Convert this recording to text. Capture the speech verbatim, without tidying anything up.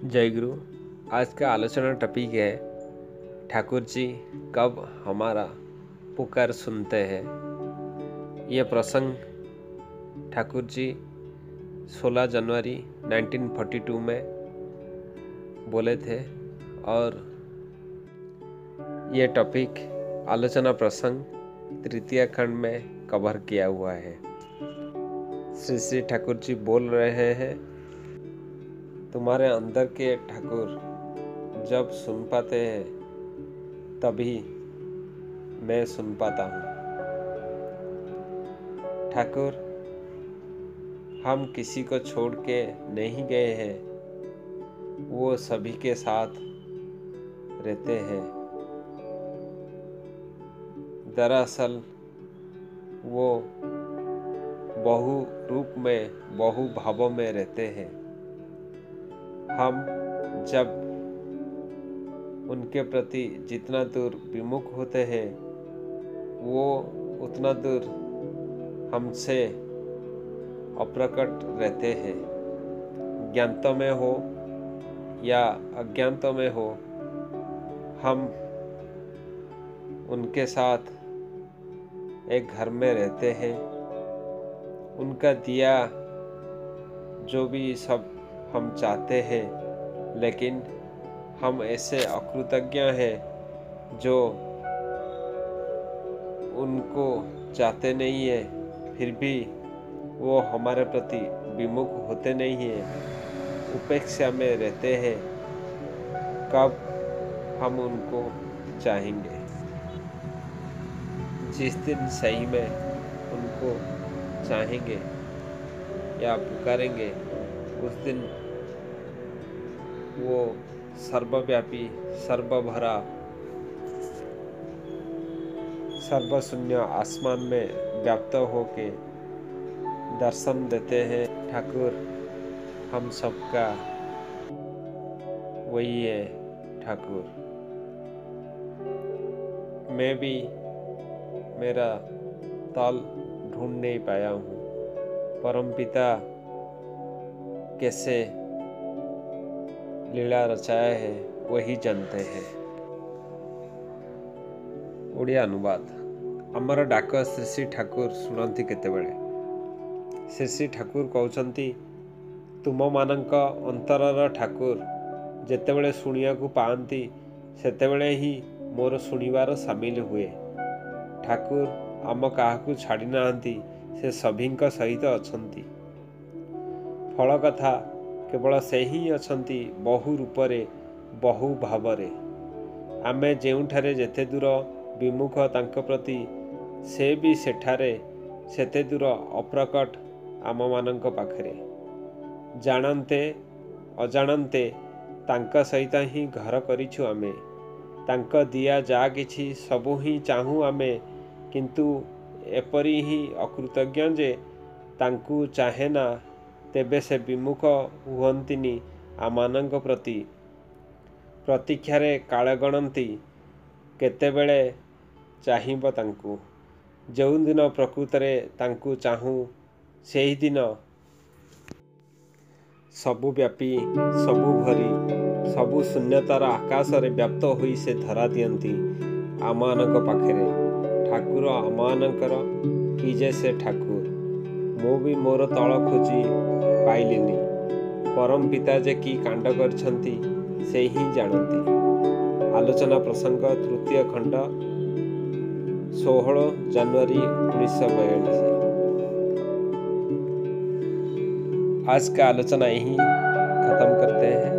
जय गुरु। आज का आलोचना टॉपिक है ठाकुर जी कब हमारा पुकार सुनते हैं। यह प्रसंग ठाकुर जी सोलह जनवरी उन्नीस सौ बयालीस में बोले थे और ये टॉपिक आलोचना प्रसंग तृतीय खंड में कवर किया हुआ है। श्री श्री ठाकुर जी बोल रहे हैं, तुम्हारे अंदर के ठाकुर जब सुन पाते हैं तभी मैं सुन पाता हूँ। ठाकुर हम किसी को छोड़ के नहीं गए हैं, वो सभी के साथ रहते हैं। दरअसल वो बहु रूप में बहु भावों में रहते हैं। हम जब उनके प्रति जितना दूर विमुख होते हैं वो उतना दूर हमसे अप्रकट रहते हैं। ज्ञात में हो या अज्ञात में हो, हम उनके साथ एक घर में रहते हैं। उनका दिया जो भी सब हम चाहते हैं, लेकिन हम ऐसे अकृतज्ञ हैं जो उनको चाहते नहीं है, फिर भी वो हमारे प्रति विमुख होते नहीं हैं, उपेक्षा में रहते हैं। कब हम उनको चाहेंगे? जिस दिन सही में उनको चाहेंगे या पुकारेंगे, उस दिन वो सर्वव्यापी, सर्वभरा, सर्वशून्य आसमान में व्याप्त होके दर्शन देते हैं। ठाकुर हम सबका वही है ठाकुर। मैं भी मेरा ताल ढूंढ नहीं पाया हूँ। परमपिता कैसे लीला रचाया है वही जानते हैं। ओडिया अनुवाद। आमर डाक श्री श्री ठाकुर शुणती केतेबेले। श्री श्री ठाकुर कहउछंती, तुम मानक अंतरर ठाकुर जेतेबेले शुणियाकु पाआंती सेतेबेले ही मोर शुणिबार सामिल हुए। ठाकुर आम काहाकु छाड़ी नाहांती, से सभींक सहित अछंती। फल कथा केवल से ही अछंती बहु रूपरे बहु भावरे। आमे जेउठारे जेते दूर विमुख तांक प्रति, से भी सेठारे सेते दूर अप्रकट आम मानक पाखरे। जानते अजाणते तांक सहित ही घर करिछु आमे। तांक दिया जा किछि सबु ही चाहूँ आमे, किंतु एपरी ही अकृतज्ञ जे तांकु चाहेना, तेबे से विमुख हुअंतिनी आमानंक प्रति। प्रतीक्षारे काल गणंती, केतेबेले चाहिब तांकु। जो दिन प्रकृतरे तांकु चाहूँ, सेही दिन सबु व्यापी, सबु भरी, सबु शून्यतार आकाश रे व्याप्त होई से धरा दियंती आमानंक पाखरे। ठाकुर आमानंकर कि जे से ठाकुर, मो भी मोर तल खोजी पाइलिनी। परम पिता जे कि कांड करछंती से ही जानती। आलोचना प्रसंग तृतीय खंड सोलह जनवरी उन्नीस सौ बयालीस। आज का आलोचना यही खत्म करते हैं।